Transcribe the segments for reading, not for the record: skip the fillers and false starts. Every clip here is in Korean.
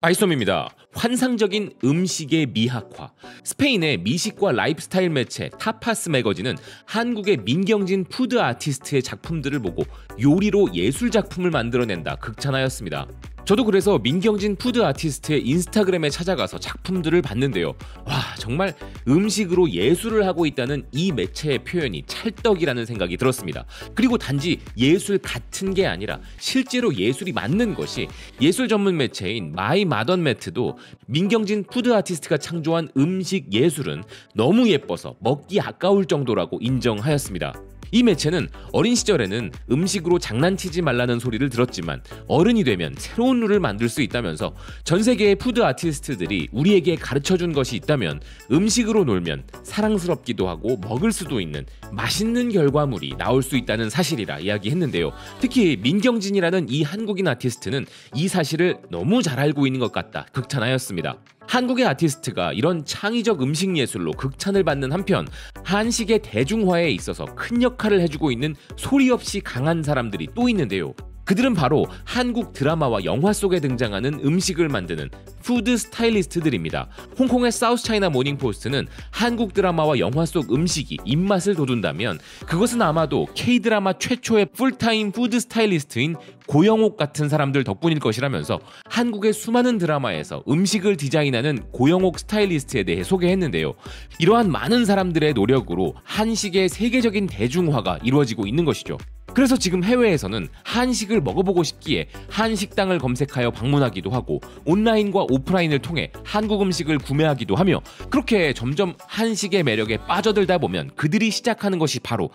바이솜입니다. 환상적인 음식의 미학화. 스페인의 미식과 라이프스타일 매체 타파스 매거진은 한국의 민경진 푸드 아티스트의 작품들을 보고 요리로 예술 작품을 만들어낸다 극찬하였습니다. 저도 그래서 민경진 푸드 아티스트의 인스타그램에 찾아가서 작품들을 봤는데요. 와, 정말 음식으로 예술을 하고 있다는 이 매체의 표현이 찰떡이라는 생각이 들었습니다. 그리고 단지 예술 같은 게 아니라 실제로 예술이 맞는 것이 예술 전문 매체인 마이 마던 매트도 민경진 푸드 아티스트가 창조한 음식 예술은 너무 예뻐서 먹기 아까울 정도라고 인정하였습니다. 이 매체는 어린 시절에는 음식으로 장난치지 말라는 소리를 들었지만 어른이 되면 새로운 룰을 만들 수 있다면서 전 세계의 푸드 아티스트들이 우리에게 가르쳐준 것이 있다면 음식으로 놀면 사랑스럽기도 하고 먹을 수도 있는 맛있는 결과물이 나올 수 있다는 사실이라 이야기했는데요. 특히 민경진이라는 이 한국인 아티스트는 이 사실을 너무 잘 알고 있는 것 같다 극찬하였습니다. 한국의 아티스트가 이런 창의적 음식 예술로 극찬을 받는 한편 한식의 대중화에 있어서 큰 역할을 해주고 있는 소리 없이 강한 사람들이 또 있는데요. 그들은 바로 한국 드라마와 영화 속에 등장하는 음식을 만드는 푸드 스타일리스트들입니다. 홍콩의 사우스 차이나 모닝 포스트는 한국 드라마와 영화 속 음식이 입맛을 돋운다면 그것은 아마도 K-드라마 최초의 풀타임 푸드 스타일리스트인 고영옥 같은 사람들 덕분일 것이라면서 한국의 수많은 드라마에서 음식을 디자인하는 고영옥 스타일리스트에 대해 소개했는데요. 이러한 많은 사람들의 노력으로 한식의 세계적인 대중화가 이루어지고 있는 것이죠. 그래서 지금 해외에서는 한식을 먹어보고 싶기에 한식당을 검색하여 방문하기도 하고 온라인과 오프라인을 통해 한국 음식을 구매하기도 하며 그렇게 점점 한식의 매력에 빠져들다 보면 그들이 시작하는 것이 바로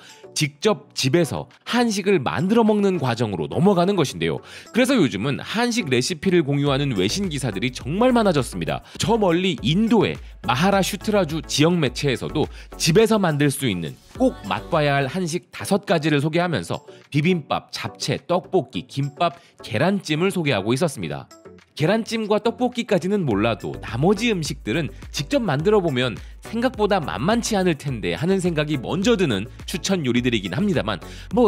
직접 집에서 한식을 만들어 먹는 과정으로 넘어가는 것인데요. 그래서 요즘은 한식 레시피를 공유하는 외신 기사들이 정말 많아졌습니다. 저 멀리 인도의 마하라슈트라주 지역 매체에서도 집에서 만들 수 있는 꼭 맛봐야 할 한식 5가지를 소개하면서 비빔밥, 잡채, 떡볶이, 김밥, 계란찜을 소개하고 있었습니다. 계란찜과 떡볶이까지는 몰라도 나머지 음식들은 직접 만들어보면 생각보다 만만치 않을 텐데 하는 생각이 먼저 드는 추천 요리들이긴 합니다만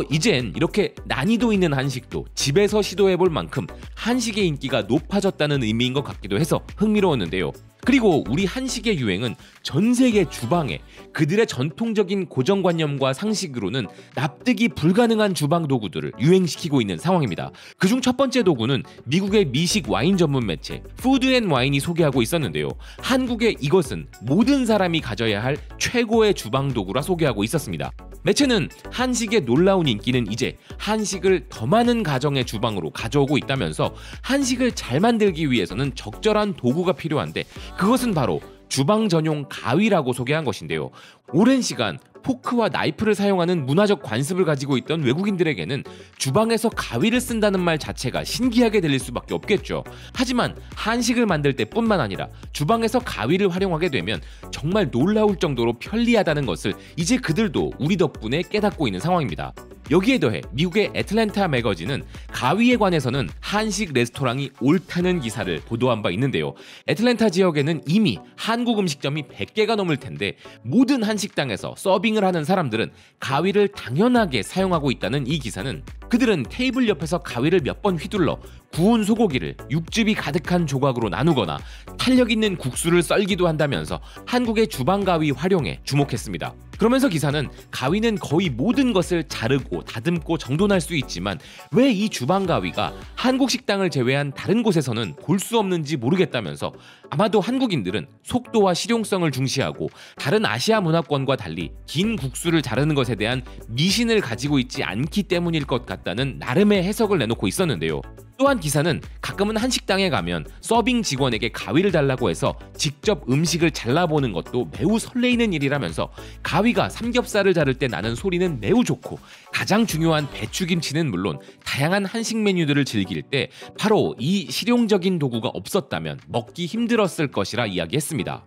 이젠 이렇게 난이도 있는 한식도 집에서 시도해볼 만큼 한식의 인기가 높아졌다는 의미인 것 같기도 해서 흥미로웠는데요. 그리고 우리 한식의 유행은 전 세계 주방에 그들의 전통적인 고정관념과 상식으로는 납득이 불가능한 주방 도구들을 유행시키고 있는 상황입니다. 그중 첫 번째 도구는 미국의 미식 와인 전문 매체 푸드앤와인이 소개하고 있었는데요. 한국의 이것은 모든 사람이 가져야 할 최고의 주방 도구라 소개하고 있었습니다. 매체는 한식의 놀라운 인기는 이제 한식을 더 많은 가정의 주방으로 가져오고 있다면서 한식을 잘 만들기 위해서는 적절한 도구가 필요한데 그것은 바로 주방 전용 가위라고 소개한 것인데요. 오랜 시간 포크와 나이프를 사용하는 문화적 관습을 가지고 있던 외국인들에게는 주방에서 가위를 쓴다는 말 자체가 신기하게 들릴 수밖에 없겠죠. 하지만 한식을 만들 때뿐만 아니라 주방에서 가위를 활용하게 되면 정말 놀라울 정도로 편리하다는 것을 이제 그들도 우리 덕분에 깨닫고 있는 상황입니다. 여기에 더해 미국의 애틀랜타 매거진은 가위에 관해서는 한식 레스토랑이 옳다는 기사를 보도한 바 있는데요. 애틀랜타 지역에는 이미 한국 음식점이 100개가 넘을 텐데 모든 한식당에서 서빙을 하는 사람들은 가위를 당연하게 사용하고 있다는 이 기사는 그들은 테이블 옆에서 가위를 몇 번 휘둘러 구운 소고기를 육즙이 가득한 조각으로 나누거나 탄력 있는 국수를 썰기도 한다면서 한국의 주방 가위 활용에 주목했습니다. 그러면서 기사는 가위는 거의 모든 것을 자르고 다듬고 정돈할 수 있지만 왜 이 주방 가위가 한국 식당을 제외한 다른 곳에서는 볼 수 없는지 모르겠다면서 아마도 한국인들은 속도와 실용성을 중시하고 다른 아시아 문화권과 달리 긴 국수를 자르는 것에 대한 미신을 가지고 있지 않기 때문일 것 같다는 나름의 해석을 내놓고 있었는데요. 또한 기사는 가끔은 한식당에 가면 서빙 직원에게 가위를 달라고 해서 직접 음식을 잘라보는 것도 매우 설레이는 일이라면서 가위가 삼겹살을 자를 때 나는 소리는 매우 좋고 가장 중요한 배추김치는 물론 다양한 한식 메뉴들을 즐길 때 바로 이 실용적인 도구가 없었다면 먹기 힘들었을 것이라 이야기했습니다.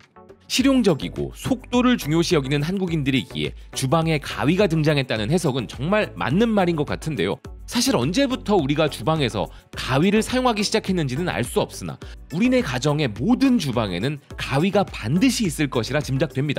실용적이고 속도를 중요시 여기는 한국인들이기에 주방에 가위가 등장했다는 해석은 정말 맞는 말인 것 같은데요. 사실 언제부터 우리가 주방에서 가위를 사용하기 시작했는지는 알 수 없으나 우리네 가정의 모든 주방에는 가위가 반드시 있을 것이라 짐작됩니다.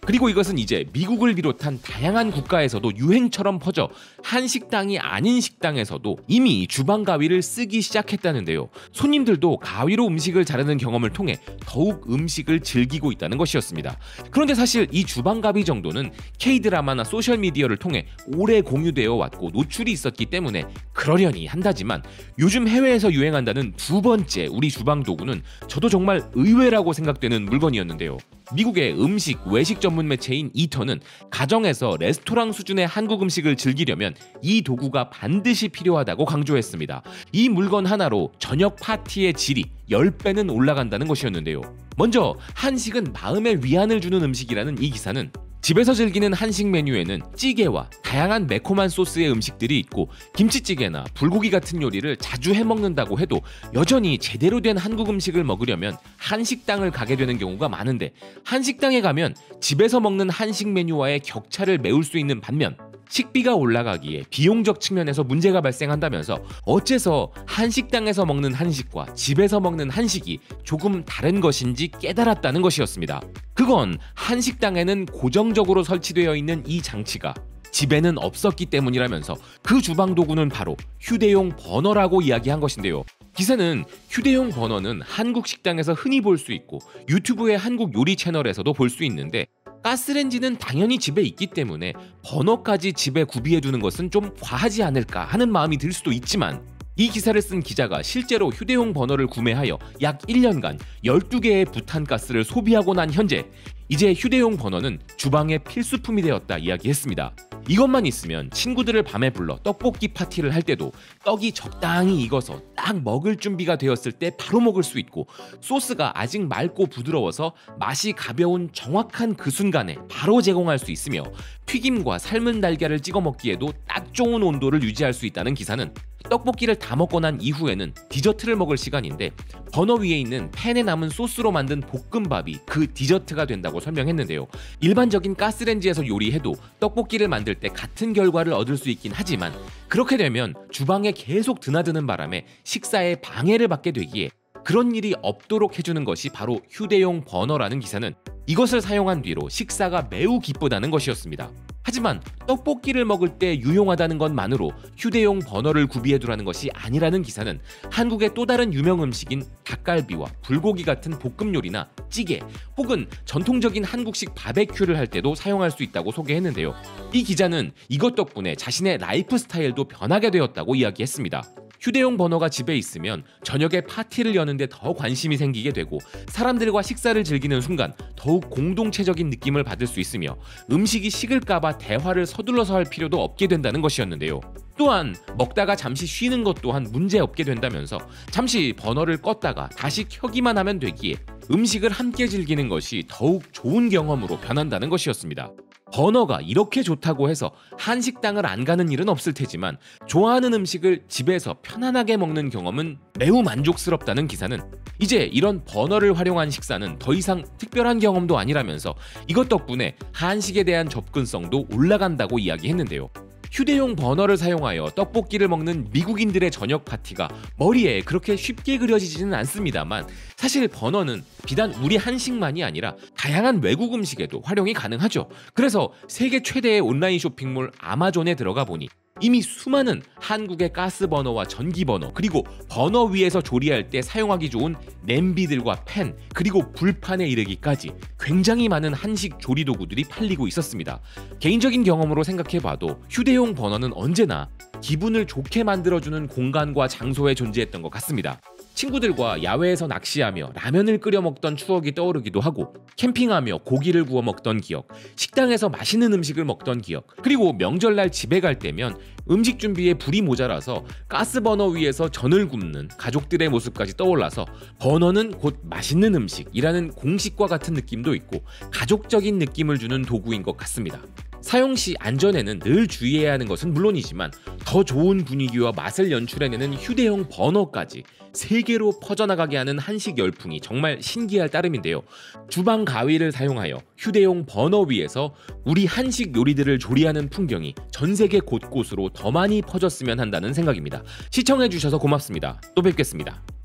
그리고 이것은 이제 미국을 비롯한 다양한 국가에서도 유행처럼 퍼져 한식당이 아닌 식당에서도 이미 주방 가위를 쓰기 시작했다는데요. 손님들도 가위로 음식을 자르는 경험을 통해 더욱 음식을 즐기고 있다는 것이었습니다. 그런데 사실 이 주방 가위 정도는 K-드라마나 소셜미디어를 통해 오래 공유되어 왔고 노출이 있었기 때문에 그러려니 한다지만 요즘 해외에서 유행한다는 두 번째 우리 주방 도구는 저도 정말 의외라고 생각되는 물건이었는데요. 미국의 음식, 외식 전문 매체인 이터는 가정에서 레스토랑 수준의 한국 음식을 즐기려면 이 도구가 반드시 필요하다고 강조했습니다. 이 물건 하나로 저녁 파티의 질이 10배는 올라간다는 것이었는데요. 먼저 한식은 마음의 위안을 주는 음식이라는 이 기사는 집에서 즐기는 한식 메뉴에는 찌개와 다양한 매콤한 소스의 음식들이 있고 김치찌개나 불고기 같은 요리를 자주 해먹는다고 해도 여전히 제대로 된 한국 음식을 먹으려면 한식당을 가게 되는 경우가 많은데 한식당에 가면 집에서 먹는 한식 메뉴와의 격차를 메울 수 있는 반면 식비가 올라가기에 비용적 측면에서 문제가 발생한다면서 어째서 한식당에서 먹는 한식과 집에서 먹는 한식이 조금 다른 것인지 깨달았다는 것이었습니다. 그건 한식당에는 고정적으로 설치되어 있는 이 장치가 집에는 없었기 때문이라면서 그 주방 도구는 바로 휴대용 버너라고 이야기한 것인데요. 기사는 휴대용 버너는 한국 식당에서 흔히 볼 수 있고 유튜브의 한국 요리 채널에서도 볼 수 있는데 가스레인지는 당연히 집에 있기 때문에 버너까지 집에 구비해두는 것은 좀 과하지 않을까 하는 마음이 들 수도 있지만 이 기사를 쓴 기자가 실제로 휴대용 버너를 구매하여 약 1년간 12개의 부탄가스를 소비하고 난 현재 이제 휴대용 버너는 주방의 필수품이 되었다 이야기했습니다. 이것만 있으면 친구들을 밤에 불러 떡볶이 파티를 할 때도 떡이 적당히 익어서 딱 먹을 준비가 되었을 때 바로 먹을 수 있고 소스가 아직 맑고 부드러워서 맛이 가벼운 정확한 그 순간에 바로 제공할 수 있으며 튀김과 삶은 달걀을 찍어 먹기에도 딱 좋은 온도를 유지할 수 있다는 기사는 떡볶이를 다 먹고 난 이후에는 디저트를 먹을 시간인데 버너 위에 있는 팬에 남은 소스로 만든 볶음밥이 그 디저트가 된다고 설명했는데요. 일반적인 가스레인지에서 요리해도 떡볶이를 만들 때 같은 결과를 얻을 수 있긴 하지만 그렇게 되면 주방에 계속 드나드는 바람에 식사에 방해를 받게 되기에 그런 일이 없도록 해주는 것이 바로 휴대용 버너라는 기사는 이것을 사용한 뒤로 식사가 매우 기쁘다는 것이었습니다. 하지만 떡볶이를 먹을 때 유용하다는 것만으로 휴대용 버너를 구비해두라는 것이 아니라는 기사는 한국의 또 다른 유명 음식인 닭갈비와 불고기 같은 볶음 요리나 찌개 혹은 전통적인 한국식 바베큐를 할 때도 사용할 수 있다고 소개했는데요. 이 기자는 이것 덕분에 자신의 라이프 스타일도 변하게 되었다고 이야기했습니다. 휴대용 버너가 집에 있으면 저녁에 파티를 여는데 더 관심이 생기게 되고 사람들과 식사를 즐기는 순간 더욱 공동체적인 느낌을 받을 수 있으며 음식이 식을까봐 대화를 서둘러서 할 필요도 없게 된다는 것이었는데요. 또한 먹다가 잠시 쉬는 것 또한 문제 없게 된다면서 잠시 버너를 껐다가 다시 켜기만 하면 되기에 음식을 함께 즐기는 것이 더욱 좋은 경험으로 변한다는 것이었습니다. 버너가 이렇게 좋다고 해서 한식당을 안 가는 일은 없을 테지만 좋아하는 음식을 집에서 편안하게 먹는 경험은 매우 만족스럽다는 기사는 이제 이런 버너를 활용한 식사는 더 이상 특별한 경험도 아니라면서 이것 덕분에 한식에 대한 접근성도 올라간다고 이야기했는데요. 휴대용 버너를 사용하여 떡볶이를 먹는 미국인들의 저녁 파티가 머리에 그렇게 쉽게 그려지지는 않습니다만 사실 버너는 비단 우리 한식만이 아니라 다양한 외국 음식에도 활용이 가능하죠. 그래서 세계 최대의 온라인 쇼핑몰 아마존에 들어가 보니 이미 수많은 한국의 가스 버너와 전기 버너 그리고 버너 위에서 조리할 때 사용하기 좋은 냄비들과 팬 그리고 불판에 이르기까지 굉장히 많은 한식 조리 도구들이 팔리고 있었습니다. 개인적인 경험으로 생각해봐도 휴대용 버너는 언제나 기분을 좋게 만들어주는 공간과 장소에 존재했던 것 같습니다. 친구들과 야외에서 낚시하며 라면을 끓여 먹던 추억이 떠오르기도 하고 캠핑하며 고기를 구워 먹던 기억, 식당에서 맛있는 음식을 먹던 기억, 그리고 명절날 집에 갈 때면 음식 준비에 불이 모자라서 가스버너 위에서 전을 굽는 가족들의 모습까지 떠올라서 버너는 곧 맛있는 음식이라는 공식과 같은 느낌도 있고 가족적인 느낌을 주는 도구인 것 같습니다. 사용 시 안전에는 늘 주의해야 하는 것은 물론이지만 더 좋은 분위기와 맛을 연출해내는 휴대용 버너까지 세계로 퍼져나가게 하는 한식 열풍이 정말 신기할 따름인데요. 주방 가위를 사용하여 휴대용 버너 위에서 우리 한식 요리들을 조리하는 풍경이 전 세계 곳곳으로 더 많이 퍼졌으면 한다는 생각입니다. 시청해주셔서 고맙습니다. 또 뵙겠습니다.